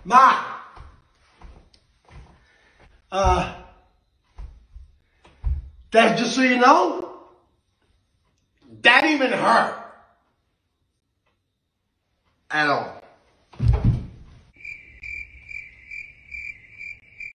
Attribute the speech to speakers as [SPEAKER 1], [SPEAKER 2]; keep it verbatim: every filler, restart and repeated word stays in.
[SPEAKER 1] Ma, uh, that, just so you know, that even hurt at all.